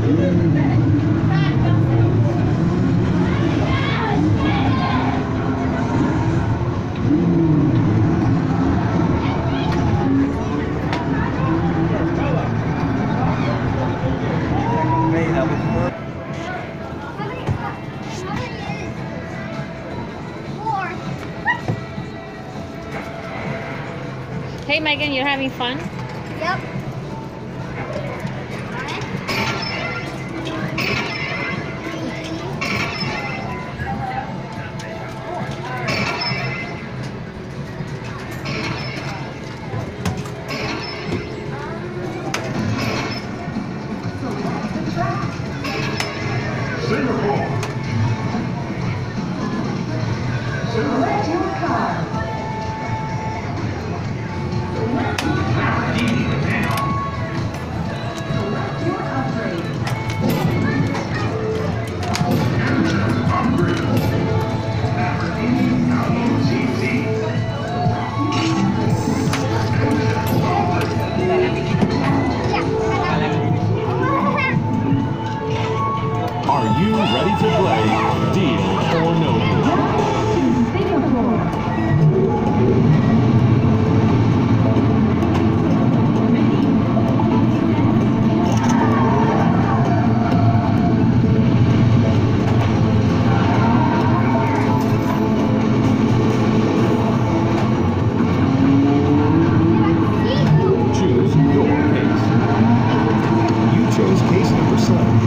Hey Megan, you having fun? Yep. Singapore. Select your car. Select your upgrade. Engine upgrade. Lamborghini Halo GT. Are you ready to play Deal or No Deal? Singapore. Choose your case. You chose case number 7.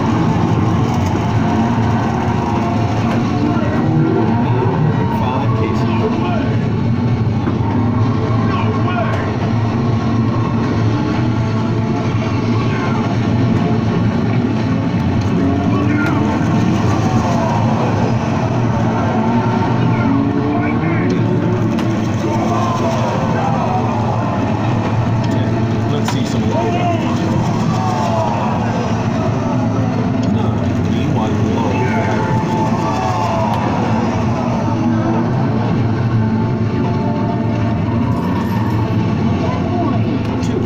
Let's see some low values. 9, we want low values. 2.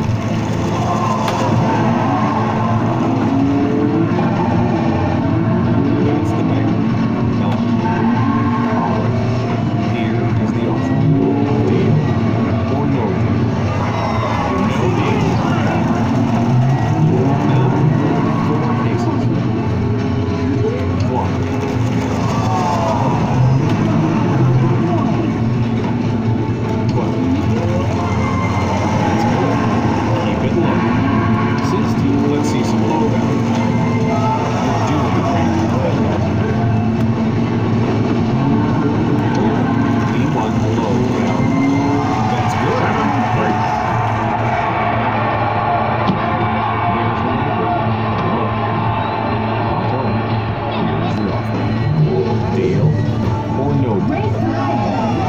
That's the bank. Here is the offer. Deal or no deal? No deal. Now, 4 cases. 1. 12. That's good. Keep it low. 16. Let's see some low values. You're doing great. We want low value. That's good. Great. Here's your offer. Deal or no deal?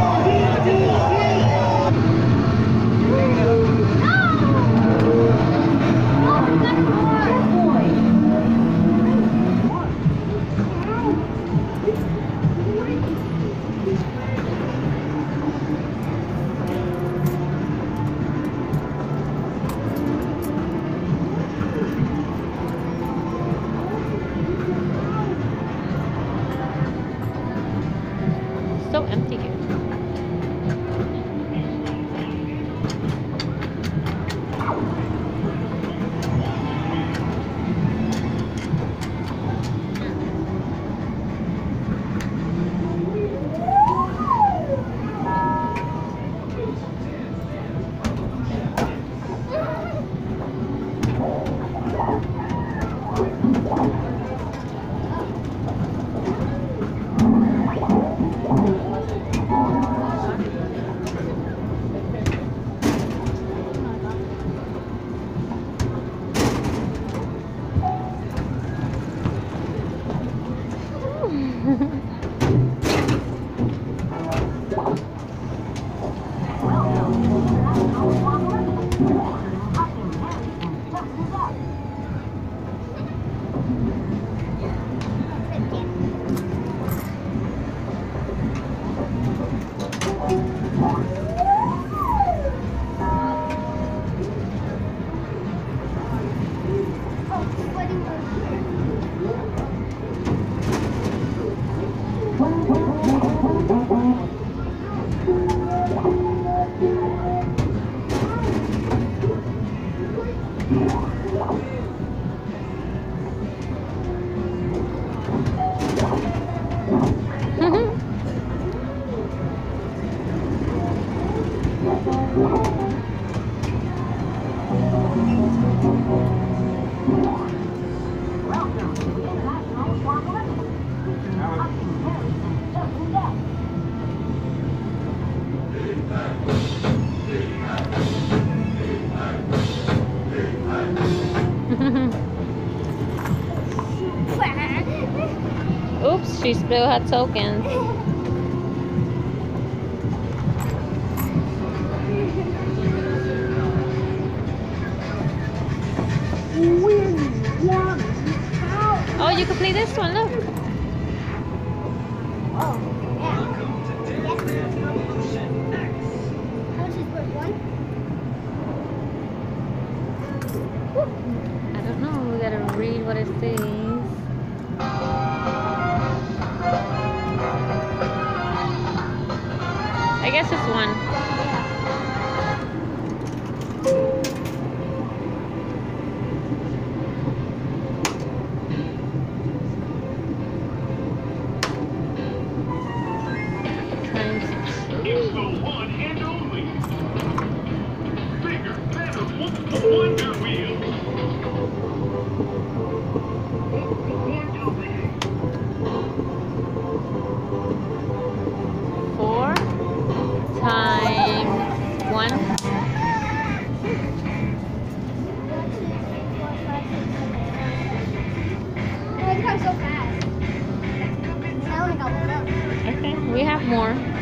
So empty here. She spilled her tokens. Oh, you can play this one, look. Oh, yeah. How much is worth one? I don't know, we gotta read what it says. I guess it's one. Times It's the one and only. Bigger, better, Wonder Wheel. Wonder Wheel. 4 times 1. Oh, it's gone so fast. I only got one up. Okay, we have more.